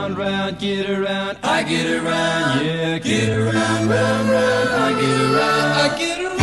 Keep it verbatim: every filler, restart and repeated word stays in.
around, round, get around, I get around, yeah, get around, round, round, I get around, I get around.